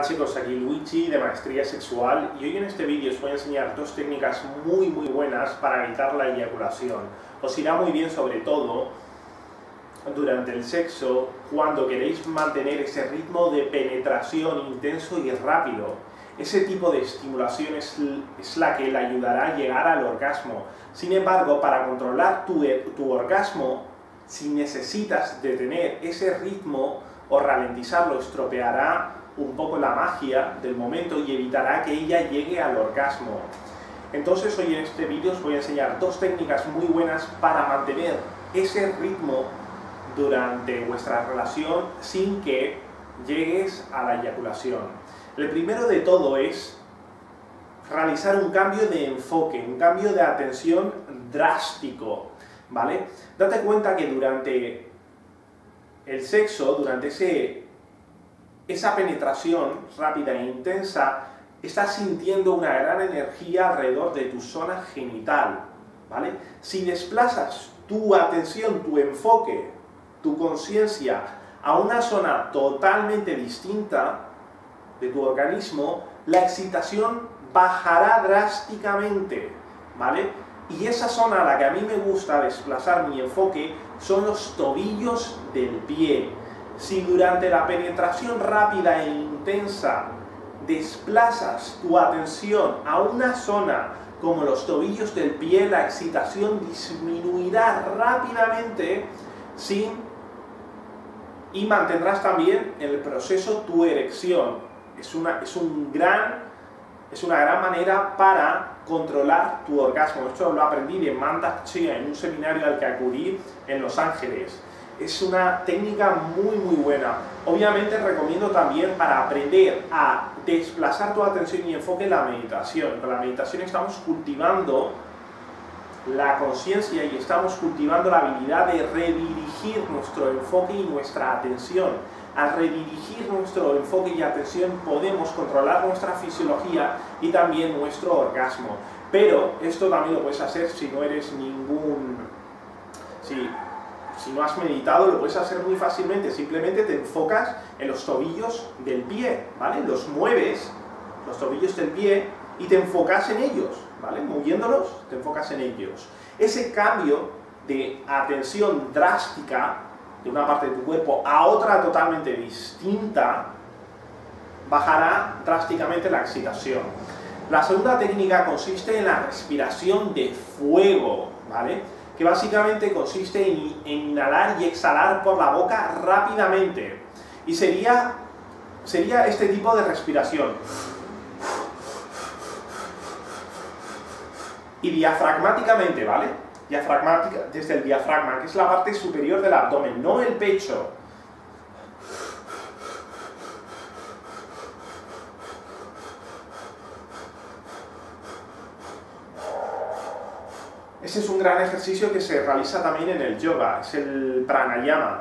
chicos, aquí Luigi de Maestría Sexual y hoy en este vídeo os voy a enseñar dos técnicas muy buenas para evitar la eyaculación. Os irá muy bien sobre todo durante el sexo cuando queréis mantener ese ritmo de penetración intenso y rápido. Ese tipo de estimulación es la que le ayudará a llegar al orgasmo. Sin embargo, para controlar tu orgasmo, si necesitas detener ese ritmo o ralentizarlo, estropeará un poco la magia del momento y evitará que ella llegue al orgasmo. Entonces hoy en este vídeo os voy a enseñar dos técnicas muy buenas para mantener ese ritmo durante vuestra relación sin que llegues a la eyaculación. El primero de todo es realizar un cambio de enfoque, un cambio de atención drástico, ¿vale? Date cuenta que durante el sexo, durante esa penetración rápida e intensa, estás sintiendo una gran energía alrededor de tu zona genital, ¿vale? Si desplazas tu atención, tu enfoque, tu conciencia a una zona totalmente distinta de tu organismo, la excitación bajará drásticamente, ¿vale? Y esa zona a la que a mí me gusta desplazar mi enfoque son los tobillos del pie. Si durante la penetración rápida e intensa desplazas tu atención a una zona como los tobillos del pie, la excitación disminuirá rápidamente y mantendrás también en el proceso tu erección. Es una gran manera para controlar tu orgasmo. Esto lo aprendí de Mantak Chia en un seminario al que acudí en Los Ángeles. Es una técnica muy buena. Obviamente recomiendo también para aprender a desplazar tu atención y enfoque la meditación. Con la meditación estamos cultivando la conciencia y estamos cultivando la habilidad de redirigir nuestro enfoque y nuestra atención. Al redirigir nuestro enfoque y atención podemos controlar nuestra fisiología y también nuestro orgasmo. Pero esto también lo puedes hacer si no eres si no has meditado, lo puedes hacer muy fácilmente. Simplemente te enfocas en los tobillos del pie, ¿vale? Los mueves, los tobillos del pie, y te enfocas en ellos, ¿vale? Moviéndolos, te enfocas en ellos. Ese cambio de atención drástica de una parte de tu cuerpo a otra totalmente distinta bajará drásticamente la excitación. La segunda técnica consiste en la respiración de fuego, ¿vale? Que básicamente consiste en inhalar y exhalar por la boca rápidamente. Y sería este tipo de respiración. Y diafragmáticamente, ¿vale? Desde el diafragma, que es la parte superior del abdomen, no el pecho. Ese es un gran ejercicio que se realiza también en el yoga, es el pranayama.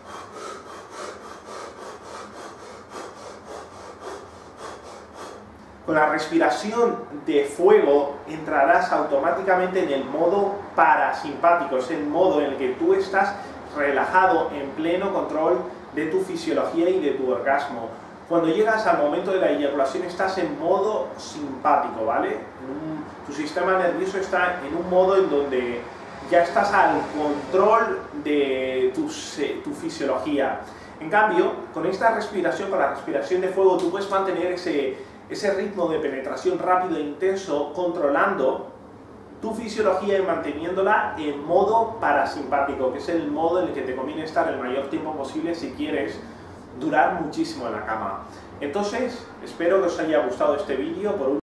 Con la respiración de fuego entrarás automáticamente en el modo parasimpático, es el modo en el que tú estás relajado, en pleno control de tu fisiología y de tu orgasmo. Cuando llegas al momento de la eyaculación estás en modo simpático, ¿vale? Tu sistema nervioso está en un modo en donde ya estás al control de tu fisiología. En cambio, con esta respiración, con la respiración de fuego, tú puedes mantener ese ritmo de penetración rápido e intenso, controlando tu fisiología y manteniéndola en modo parasimpático, que es el modo en el que te conviene estar el mayor tiempo posible si quieres durar muchísimo en la cama. Entonces, espero que os haya gustado este vídeo.